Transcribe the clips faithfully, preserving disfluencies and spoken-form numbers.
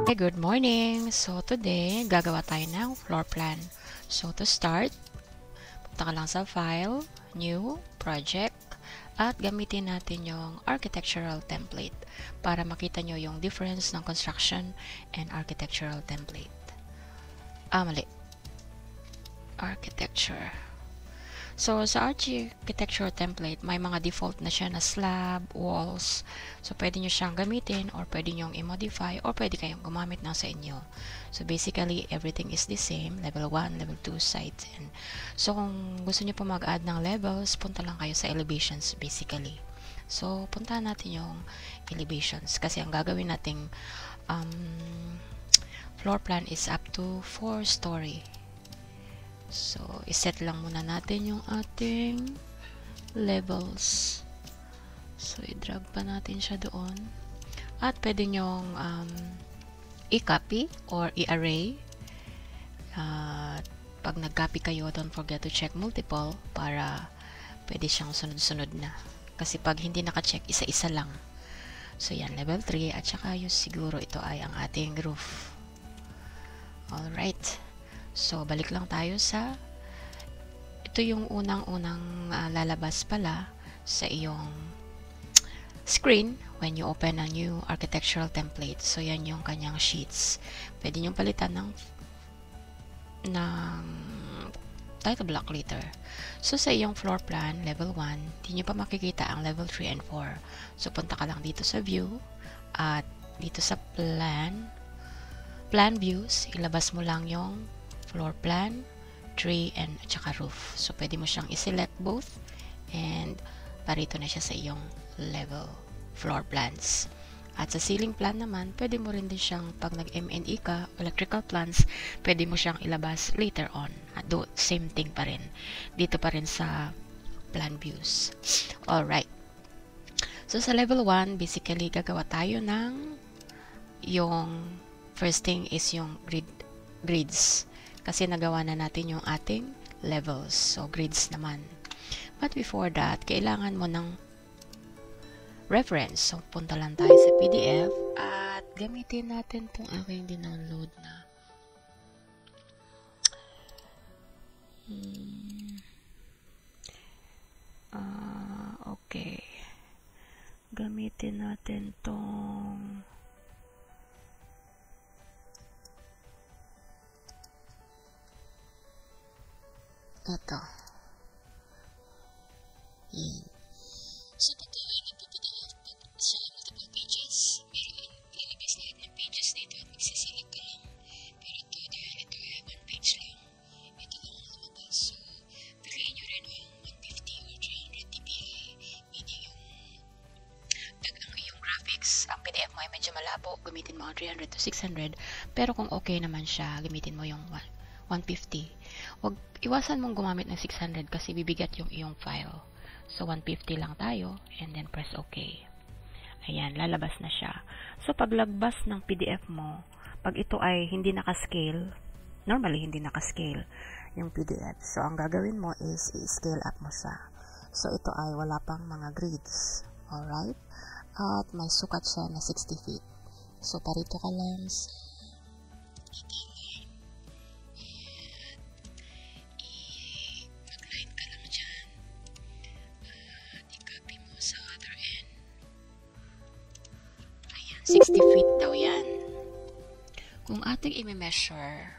Good morning! So today, gagawa tayo ng floor plan. So to start, punta ka lang sa File, New, Project, at gamitin natin yung Architectural Template para makita nyo yung difference ng Construction and Architectural Template. Ah, mali. Architecture. So, sa architecture template, may mga default na siya na slab, walls. So, pwede nyo siyang gamitin or pwede nyo i-modify or pwede kayong gumamit ng sa inyo. So, basically, everything is the same. Level one, level two, sides. And so, kung gusto nyo pa mag-add ng levels, punta lang kayo sa elevations basically. So, puntahan natin yung elevations kasi ang gagawin nating um, floor plan is up to four story. So, iset lang muna natin yung ating levels. So, i-drag pa natin siya doon. At pwede nyong um, i-copy or i-array. At uh, pag nag-copy kayo, don't forget to check multiple para pwede siyang sunod-sunod na. Kasi pag hindi naka-check, isa-isa lang. So, yan, level three. At saka yung siguro ito ay ang ating roof. Alright. So, balik lang tayo sa ito yung unang-unang uh, lalabas pala sa iyong screen when you open a new architectural template. So, yan yung kanyang sheets. Pwede nyo palitan ng ng title block later. So, sa iyong floor plan, level one, di nyo pa makikita ang level three and four. So, punta ka lang dito sa view at dito sa plan plan views, ilabas mo lang yung floor plan, tree, and at saka roof. So, pwede mo siyang i-select both and parito na siya sa iyong level floor plans. At sa ceiling plan naman, pwede mo rin din siyang pag nag-M and E ka, electrical plans, pwede mo siyang ilabas later on. At do, same thing pa rin. Dito pa rin sa plan views. Alright. So, sa level one, basically, gagawa tayo ng yung first thing is yung grid, grids. Kasi nagawa na natin yung ating levels. So, grids naman. But before that, kailangan mo ng reference. So, punta lang tayo sa P D F at gamitin natin itong aking dinownload na. Hmm. Uh, okay. Gamitin natin itong ito. Yan. So, pag uh, nagpo-P D F sa multiple pages, meron lalabas lahat ng pages dito at magsiselect ka lang. Pero ito, dahil ito ay one page lang, ito lang ang lumabas. So, piliin nyo rin ang one fifty or three hundred D P I, meaning yung tag ang iyong graphics. Ang P D F mo ay medyo malabo, gamitin mo ang three hundred to six hundred. Pero kung okay naman siya, gamitin mo yung one fifty. Wag iwasan mong gumamit ng six hundred kasi bibigat yung iyong file. So, one fifty lang tayo and then press OK. Ayan, lalabas na siya. So, paglagpas ng P D F mo, pag ito ay hindi naka-scale, normally hindi naka-scale yung P D F. So, ang gagawin mo is i-scale up mo siya. So, ito ay wala pang mga grids. Alright? At may sukat siya na sixty feet. So, parito ka lang sa sixty feet daw yan. Kung ating i-measure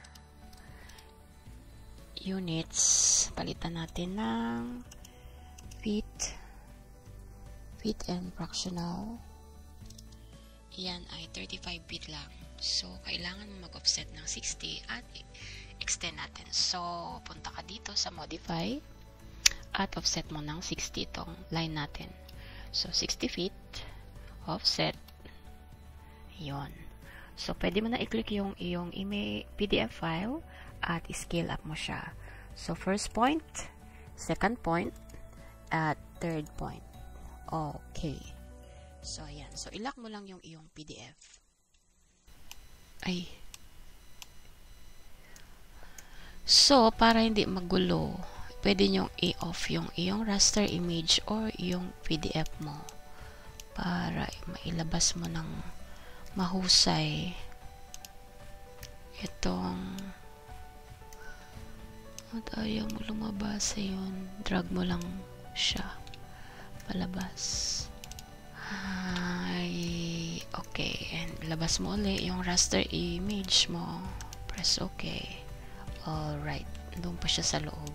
units, palitan natin ng feet, feet and fractional. Yan ay thirty-five feet lang. So, kailangan mo mag-offset ng sixty at extend natin. So, punta ka dito sa modify at offset mo ng sixty itong line natin. So, sixty feet, offset. Yon. So, pwede mo na i-click yung iyong P D F file at i-scale up mo siya. So, first point, second point, at third point. Okay. So, ayan. So, ilock mo lang yung iyong P D F. Ay. So, para hindi magulo, pwede nyong i-off yung iyong raster image or yung P D F mo para mailabas mo ng mahusay. itong at ayaw mo lumabas ayun, drag mo lang siya palabas. Ay, okay, and labas mo ulit yung raster image mo, press okay. Alright, doon pa siya sa loob.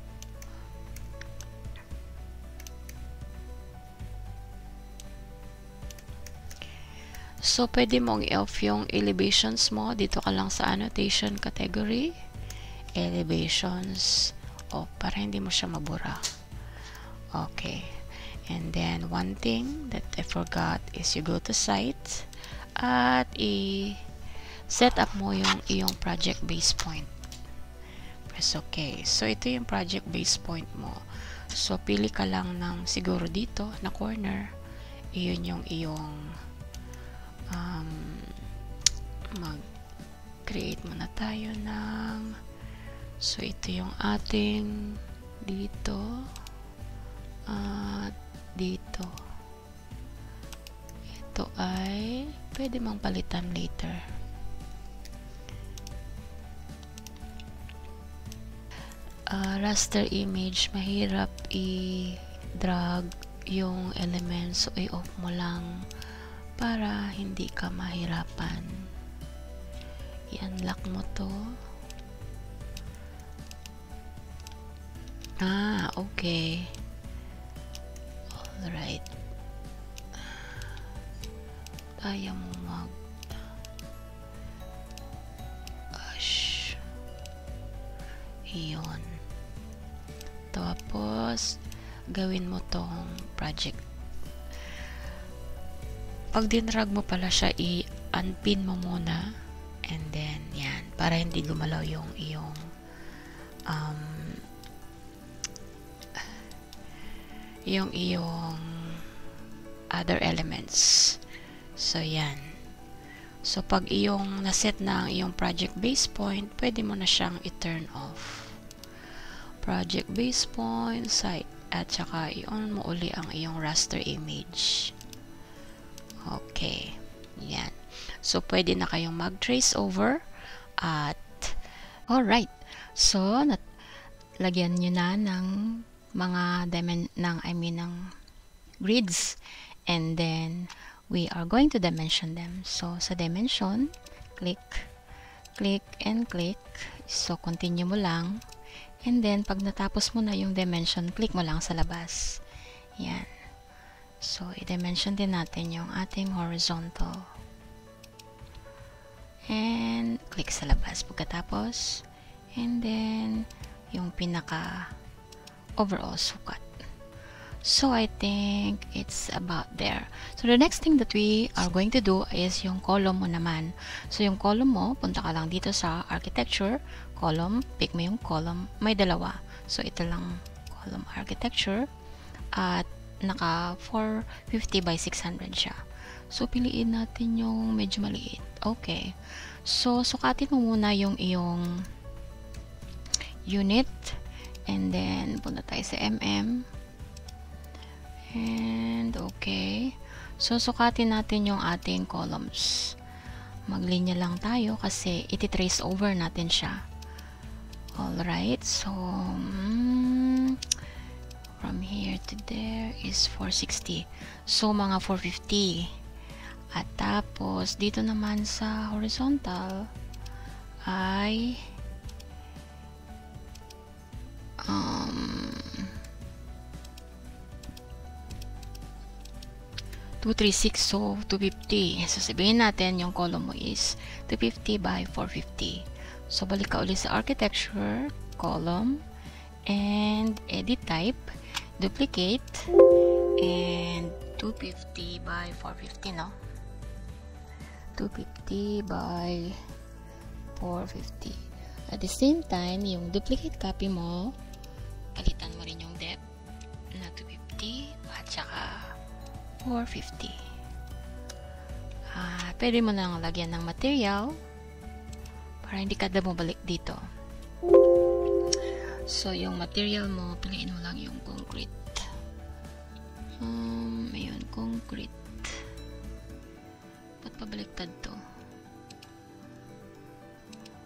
So, pwede mong i-off yung elevations mo. Dito ka lang sa annotation category. Elevations. O, para hindi mo siya mabura. Okay. And then, one thing that I forgot is you go to site at i-set up mo yung iyong project base point. Press okay. So, ito yung project base point mo. So, pili ka lang ng siguro dito na corner. Iyon yung iyong um, mag-create muna tayo ng so, ito yung ating dito at dito. Ito ay pwede mang palitan later. Uh, raster image, mahirap i-drag yung elements, so i-off mo lang para hindi ka mahirapan. I-unlock mo to. Ah, okay. Alright. Kaya mo mag gosh. Iyon. Tapos, gawin mo tong project. Pag dinrag mo pala siya, i-unpin mo muna. And then, yan. Para hindi gumalaw yung iyong um, yung iyong other elements. So, yan. So, pag iyong naset na ang iyong project base point, pwede mo na siyang i-turn off. Project base point, site, at saka i-on mo uli ang iyong raster image. Okay. Yan. So, pwede na kayong mag-trace over at alright. So, nat lagyan nyo na ng mga dimen ng, I mean, ng grids. And then, we are going to dimension them. So, sa dimension, click, click, and click. So, continue mo lang. And then, pag natapos mo na yung dimension, click mo lang sa labas. Yan. So, i-dimension din natin yung ating horizontal. And, click sa labas pagkatapos. And then, yung pinaka overall sukat. So, I think it's about there. So, the next thing that we are going to do is yung column mo naman. So, yung column mo, punta ka lang dito sa architecture, column, pick mo yung column, may dalawa. So, ito lang column architecture at naka four fifty by six hundred siya. So, piliin natin yung medyo maliit. Okay. So, sukatin mo muna yung iyong unit. And then, punta tayo sa mm. And, okay. So, sukatin natin yung ating columns. Maglinya lang tayo kasi iti-trace over natin siya. Alright. So, mm, from here to there is four sixty. So, mga four fifty. At tapos, dito naman sa horizontal ay um, two thirty-six. So, two fifty. So, sabihin natin yung column mo is two fifty by four fifty. So, balik ka ulit sa architecture, column, and edit type, duplicate, and two fifty by four fifty, no? two fifty by four fifty. At the same time, yung duplicate copy mo, palitan mo rin yung depth na two fifty at saka four fifty. Uh, pwede mo nang lagyan ng material para hindi ka na bumalik dito. So, yung material mo, piliin mo lang yung concrete. Um, ayun, concrete. Ba't pabaliktad to?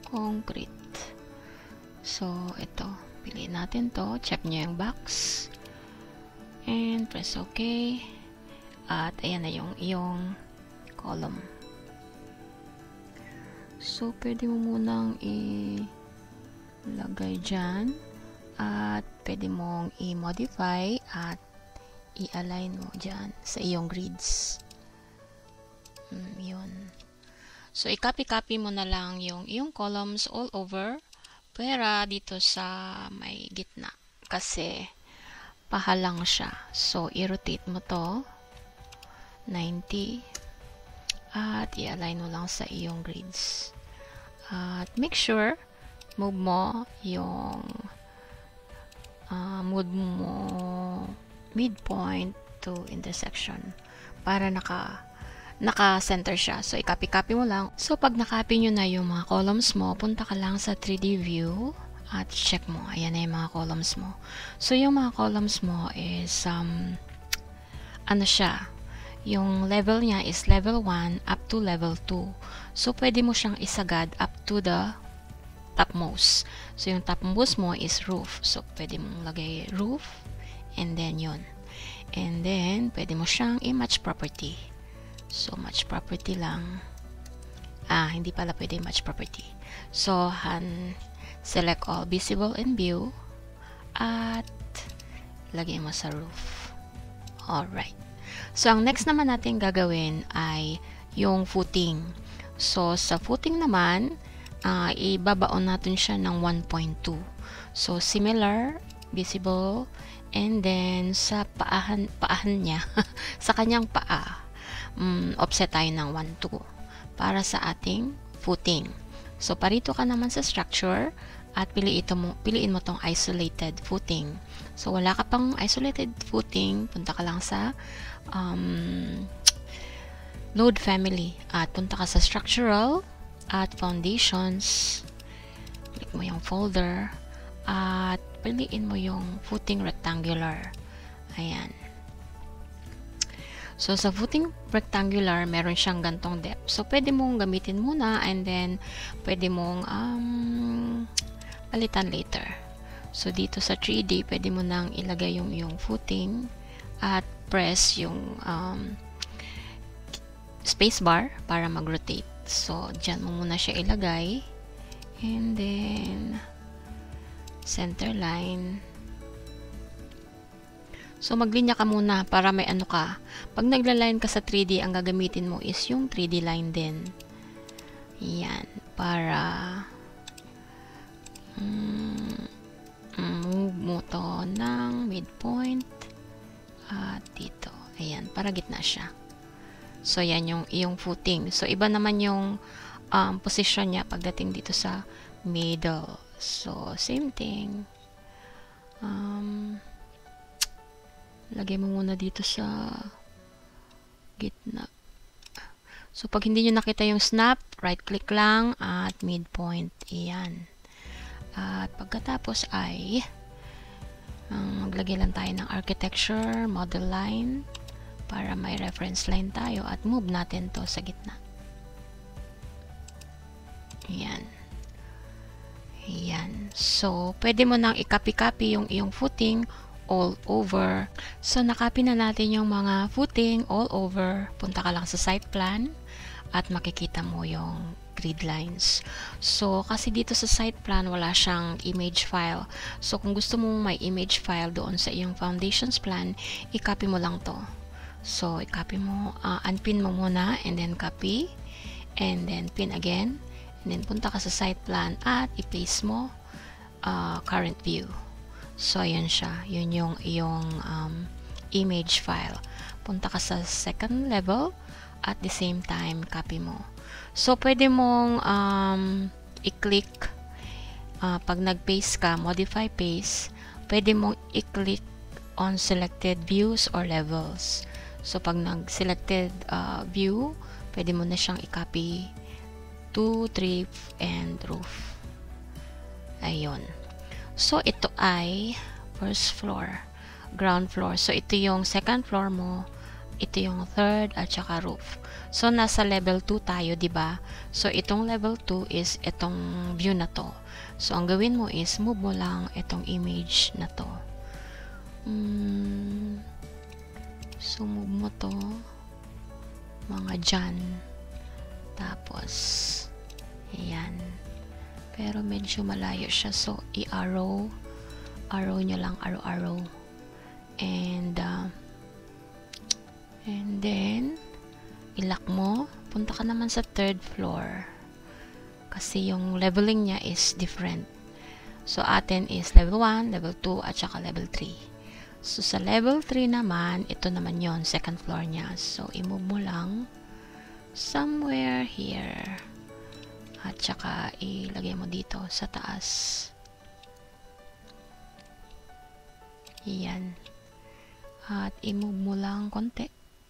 concrete. So, ito. Piliin natin to. Check nyo yung box. And press OK. At ayan na yung iyong column. So, pwede mo munang ilagay dyan. At pwede mong i-modify at i-align mo dyan sa iyong grids. Mm, yun. So, i-copy-copy mo na lang yung iyong columns all over. Pwera dito sa may gitna. Kasi, pahalang siya. So, i-rotate mo to. ninety. At i-align mo lang sa iyong grids. At make sure, move mo yung uh, move mo midpoint to intersection. Para naka naka-center siya. So, i-copy-copy mo lang. So, pag na-copy nyo na yung mga columns mo, punta ka lang sa three D view at check mo. Ayan na yung mga columns mo. So, yung mga columns mo is, um, ano siya, yung level niya is level one up to level two. So, pwede mo siyang isagad up to the topmost. So, yung topmost mo is roof. So, pwede mong lagay roof and then yun. And then, pwede mo siyang i-match property. So, match property lang. Ah, hindi pala pwede match property. So, han, select all visible in view at lagay mo sa roof. Alright. So, ang next naman natin gagawin ay yung footing. So, sa footing naman, uh, ibabaon natin siya ng one point two. So, similar, visible, and then sa paahan, paahan niya, sa kanyang paa, Um, offset tayo ng one two para sa ating footing. So, parito ka naman sa structure at pili ito mo, piliin mo tong isolated footing. So, wala ka pang isolated footing, punta ka lang sa um, load family at punta ka sa structural at foundations. Click mo yung folder at piliin mo yung footing rectangular. Ayan. So, sa footing rectangular, meron siyang gantong depth. So, pwede mong gamitin muna and then, pwede mong um, palitan later. So, dito sa three D, pwede mo nang ilagay yung, yung footing at press yung um, spacebar para mag-rotate. So, dyan mo muna siya ilagay. And then, center line. So, maglinya ka muna para may ano ka. Pag nagla-line ka sa three D, ang gagamitin mo is yung three D line din. Yan. Para um, move mo to ng midpoint at dito. Ayan. Para gitna siya. So, yan yung iyong footing. So, iba naman yung um, position niya pagdating dito sa middle. So, same thing. Um... Lagay mo muna dito sa gitna. So, pag hindi nyo nakita yung snap, right-click lang at midpoint. Iyan. At pagkatapos ay um, maglagay lang tayo ng architecture, model line para may reference line tayo at move natin to sa gitna. Iyan. Iyan. So, pwede mo nang i-copy-copy yung iyong footing all over. So, nakopy na natin yung mga footing all over. Punta ka lang sa site plan at makikita mo yung grid lines. So, kasi dito sa site plan, wala siyang image file. So, kung gusto mong may image file doon sa iyong foundations plan, i-copy mo lang to. So, i-copy mo, uh, unpin mo muna, and then copy, and then pin again, and then punta ka sa site plan at i-paste mo uh, current view. So, ayan siya. Yun yung iyong um, image file. Punta ka sa second level at the same time, copy mo. So, pwede mong um, i-click uh, pag nag-paste ka, modify paste, pwede mong i-click on selected views or levels. So, pag nag-selected uh, view, pwede mo na siyang i-copy two, three, and roof. Ayun. So, ito ay first floor, ground floor. So, ito yung second floor mo ito yung third at saka roof. So, nasa level two tayo, di ba? So, itong level two is itong view na to. So, ang gawin mo is move mo lang itong image na to. Hmm. So, move mo to mga dyan. Tapos, ayan. Pero medyo malayo siya. So, i-arrow. Arrow nyo lang. Arrow, arrow. And, uh, and then, ilock mo. Punta ka naman sa third floor. Kasi yung leveling niya is different. So, atin is level one, level two, at saka level three. So, sa level three naman, ito naman yon second floor niya. So, i-move mo lang somewhere here. At saka ilagay mo dito sa taas. Yan. At i-move mo lang konti.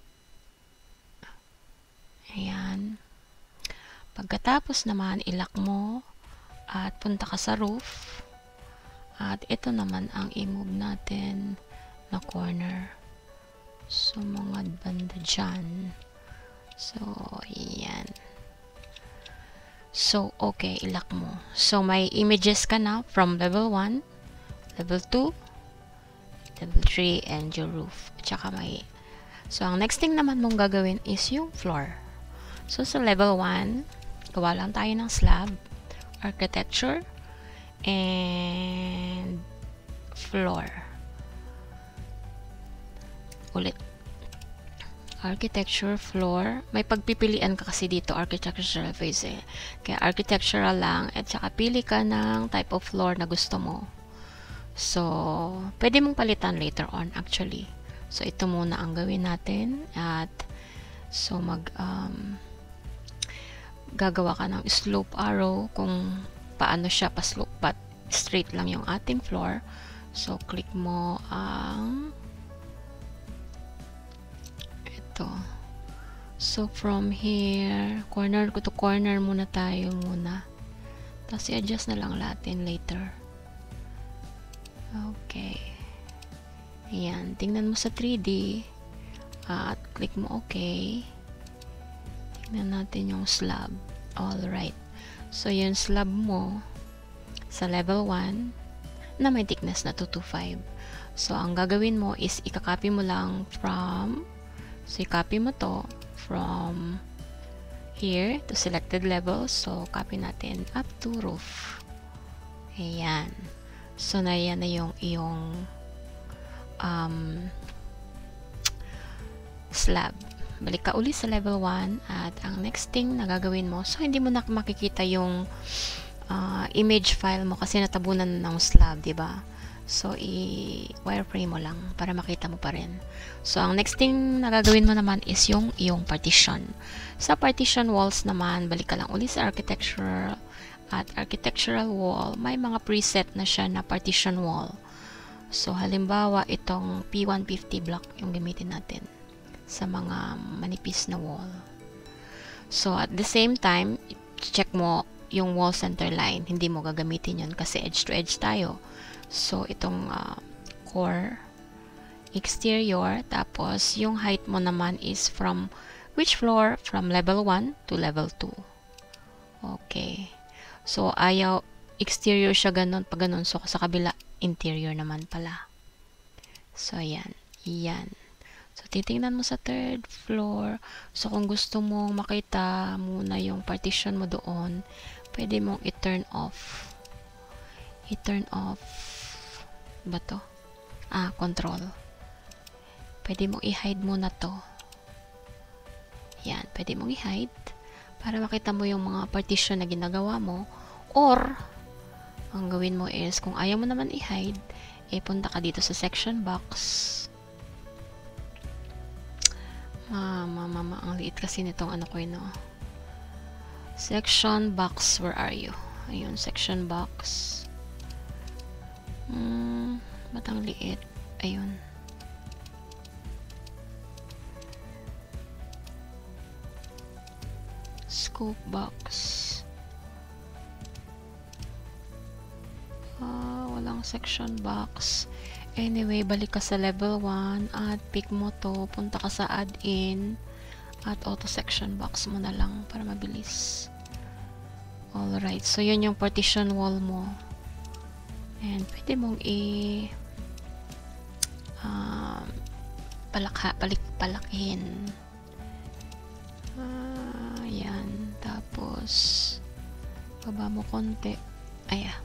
Ayan. Pagkatapos naman, ilock mo at punta ka sa roof. At ito naman ang i-move natin na corner. So, mga banda dyan. So, ayan. So, okay, ilock mo. So, may images ka na from level one, level two, level three, and your roof. At saka may... So, ang next thing naman mong gagawin is yung floor. So, sa level one, gawa lang tayo ng slab, architecture, and floor. Ulit. Architecture, floor. May pagpipilian ka kasi dito, architectural phase eh. Kaya architectural lang, at saka pili ka ng type of floor na gusto mo. So, pwede mong palitan later on actually. So, ito muna ang gawin natin. At, so mag, um, gagawa ka ng slope arrow kung paano siya pa-slope, but straight lang yung ating floor. So, click mo ang ito. So, from here, corner to corner muna tayo muna. Tapos, i-adjust na lang natin later. Okay. Ayan. Tingnan mo sa three D. At, click mo okay. Tingnan natin yung slab. Alright. So, yung slab mo sa level one na may thickness na two twenty-five. So, ang gagawin mo is ikakopy mo lang from so, i-copy mo to from here to selected level. So, copy natin up to roof. Ayan. So, na yan na yung iyong um, slab. Balik ka uli sa level one at ang next thing na gagawin mo, so, hindi mo na makikita yung uh, image file mo kasi natabunan ng slab, diba? So, i-wireframe mo lang para makita mo pa rin. So, ang next thing na gagawin mo naman is yung iyong partition. Sa partition walls naman, balik ka lang uli sa architectural at architectural wall, may mga preset na siya na partition wall. So, halimbawa, itong P one fifty block yung gamitin natin sa mga manipis na wall. So, at the same time, check mo yung wall center line. Hindi mo gagamitin yun kasi edge to edge tayo. So, itong uh, core, exterior, tapos yung height mo naman is from which floor? From level one to level two. Okay. So, ayaw, exterior siya ganun, pag ganun. So, sa kabila, interior naman pala. So, ayan. Ayan. So, titingnan mo sa third floor. So, kung gusto mong makita muna yung partition mo doon, pwede mong i-turn off. I-turn off ba to? Ah, control. Pwede mong i-hide muna to. Yan, pwede mong i-hide para makita mo yung mga partition na ginagawa mo. Or, ang gawin mo is, kung ayaw mo naman i-hide, eh, punta ka dito sa section box. Mama, mama, ang liit kasi nitong ano ko yun, no? Section box, where are you? Ayun, section box. Hmm, ba't ang liit? Ayun. Scope box. Ah, walang section box. Anyway, balik ka sa level one at pick mo to, punta ka sa add-in at auto section box mo na lang para mabilis. Alright, so yun yung partition wall mo. And pwede mong i um, palakha, balik, palakihin. Uh, ayan, tapos baba mo konti. Ayan.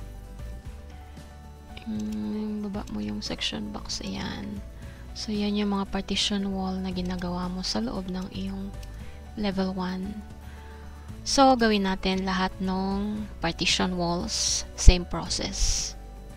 Hmm, baba mo yung section box. Ayan. So, yan yung mga partition wall na ginagawa mo sa loob ng iyong level one. So, gawin natin lahat ng partition walls. Same process.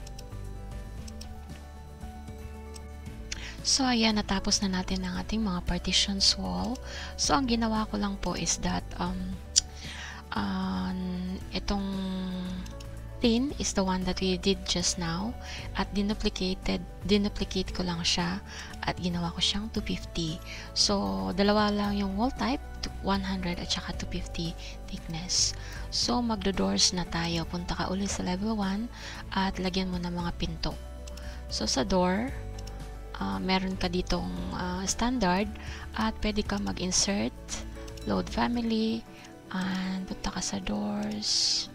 So, ayan. Natapos na natin ang ating mga partitions wall. So, ang ginawa ko lang po is that um, um, itong thin is the one that we did just now at dinuplicated dinuplicate ko lang siya at ginawa ko siyang two fifty. So dalawa lang yung wall type, one hundred at saka two fifty thickness. So magdo-doors na tayo. Punta ka ulit sa level one at lagyan mo ng mga pinto. So sa door, uh, meron ka ditong uh, standard at pwede ka mag-insert, load family, and punta ka sa doors.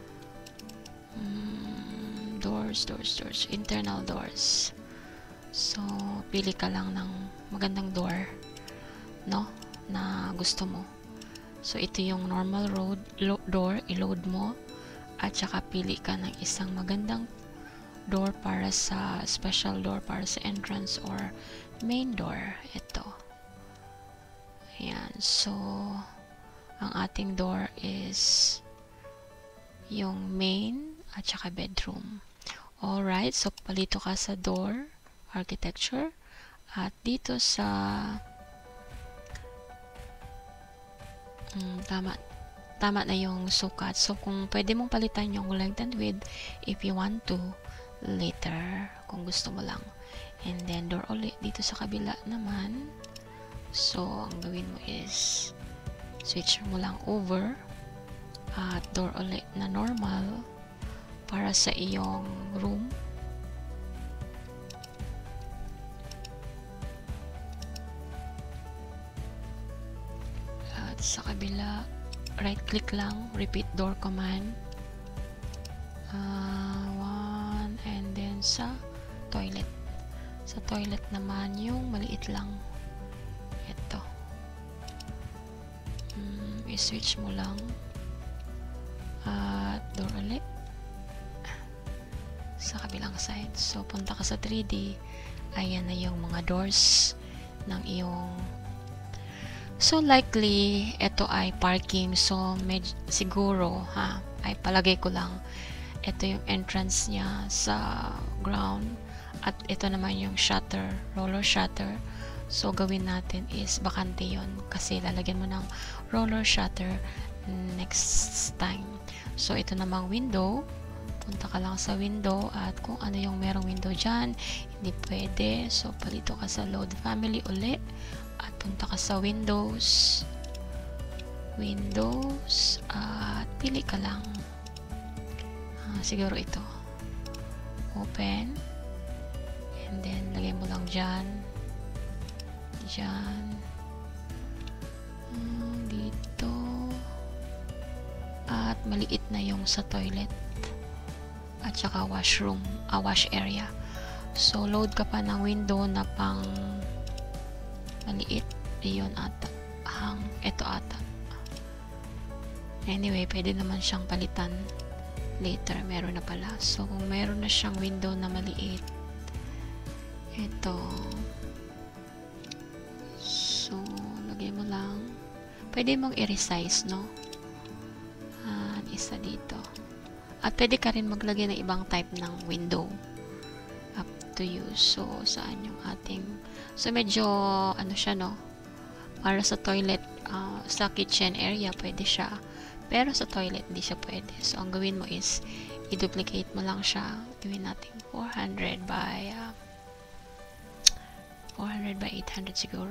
Mm, doors, doors, doors, internal doors. So, pili ka lang ng magandang door, no, na gusto mo. So, ito yung normal road door, i-load mo, at saka pili ka ng isang magandang door para sa special door para sa entrance or main door. Ito. Ayan. So, ang ating door is yung main at saka bedroom. Alright, so palito ka sa door architecture at dito sa um, tama tama na yung sukat. So kung pwede mong palitan yung length and width if you want to later kung gusto mo lang. And then door ulit dito sa kabila naman. So ang gawin mo is switch mo lang over at door ulit na normal para sa iyong room. At sa kabila, right click lang, repeat door command. Uh, one, and then sa toilet. Sa toilet naman, yung maliit lang. Ito. Hmm, i-switch mo lang. At door ulit. Sa kabilang side. So, punta ka sa three D. Ayan na yung mga doors ng iyong. So, likely, ito ay parking. So, med siguro, ha, ay palagay ko lang, ito yung entrance niya sa ground. At ito naman yung shutter, roller shutter. So, gawin natin is bakante yun. Kasi lalagyan mo ng roller shutter next time. So, ito namang window. Punta ka lang sa window at kung ano yung merong window dyan, hindi pwede. So, palito ka sa load family uli at punta ka sa windows. Windows at pili ka lang. Ah, siguro ito. Open. And then, lagay mo lang dyan. Dyan. Hmm, dito. At maliit na yung sa toilet. At saka washroom, ah, wash area. So, load ka pa ng window na pang maliit. Iyon ata. Hang, ito ata. Anyway, pwede naman siyang palitan later. Meron na pala. So, kung meron na siyang window na maliit, ito. So, lagay mo lang. Pwede mong i-resize, no? Ah, isa dito. At pwede ka rin maglagay ng ibang type ng window. Up to you. So, saan yung ating... So, medyo, ano siya, no? Para sa toilet, uh, sa kitchen area, pwede siya. Pero sa toilet, hindi siya pwede. So, ang gawin mo is, i-duplicate mo lang siya. Gawin natin four hundred by... Uh, four hundred by eight hundred siguro.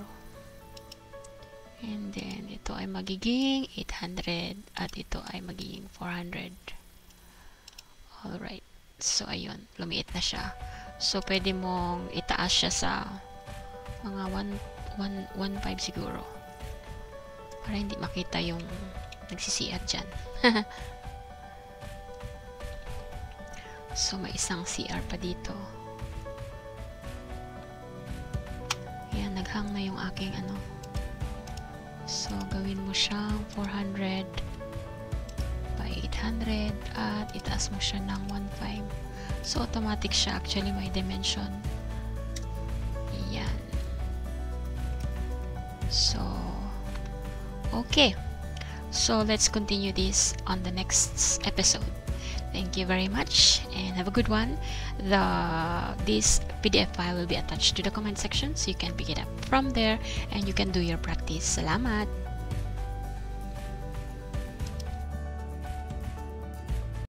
And then, ito ay magiging eight hundred. At ito ay magiging four hundred. Alright. So, ayun. Lumiit na siya. So, pwede mong itaas siya sa mga one point five siguro. Para hindi makita yung nagsisiat dyan. So, may isang C R pa dito. Ayan, naghang na yung aking ano. So, gawin mo siyang four hundred by eight hundred at itaas mo siya ng one point five. So, automatic siya. Actually, may dimension. Ayan. So, okay. So, let's continue this on the next episode. Thank you very much and have a good one. The this P D F file will be attached to the comment section so you can pick it up from there and you can do your practice. Salamat!